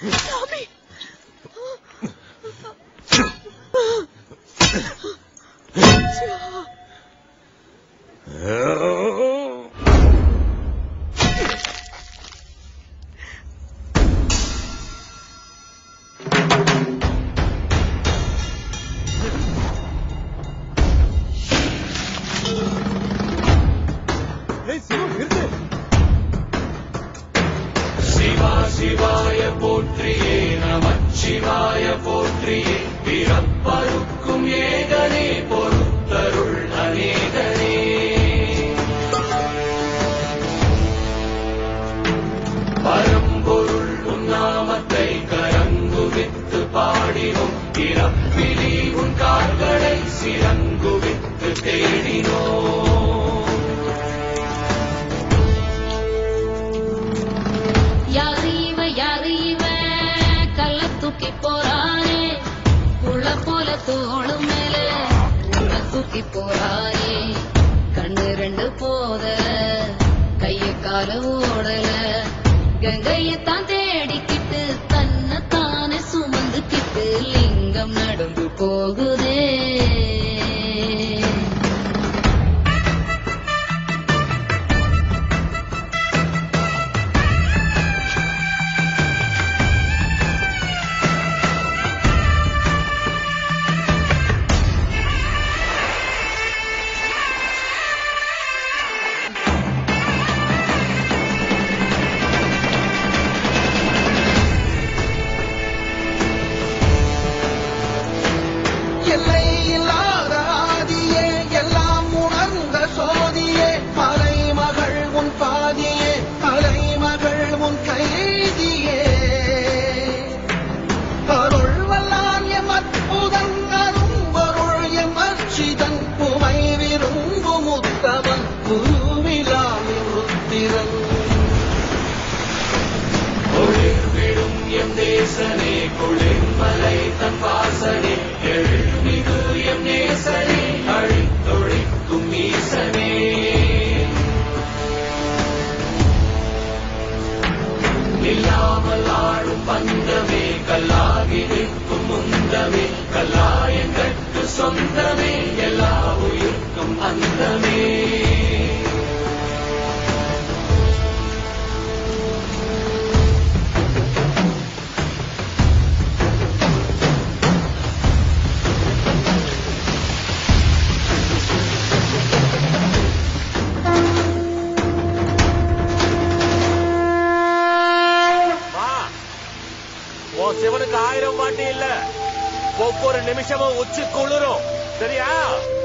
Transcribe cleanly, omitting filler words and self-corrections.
शिवाय पोत्रिये नमः शिवाय पोत्रिये பிறப்பருக்கும் ஏகனே பொறுத்தருள் அநேகனே பரம்பொருள் உன்னாமத்தை கரங்குவித்து பாடினோம் பிறப்பிலி உன் கால்களை சிறங்குவித்து தேடினோம் தூக்கி போறானே புள்ள போல தோளு மேல தூக்கி போறானே கண்ணு ரெண்டு போத கைய கால ஓடல கங்கையத்தான் தேடிக்கிட்டு தன்னை தானே சுமந்துக்கிட்டு லிங்கம் நடந்து போகுதே நேசனே குளிர்மலை தன் வாசனே எழுமிகு எம் நேசனே அழித்தொழிக்கும் ஈசனே இல்லாமல் ஆடும் பந்தமே கல்லாகி நிற்கும் முந்தமே கல்லாயங்கட்கு சொந்தமே எல்லா உயிர்க்கும் அந்தமே சிவனுக்கு 1000 பாட்டி இல்ல ஒவ்வொரு நிமிஷமும் உச்சி குளிரும் சரியா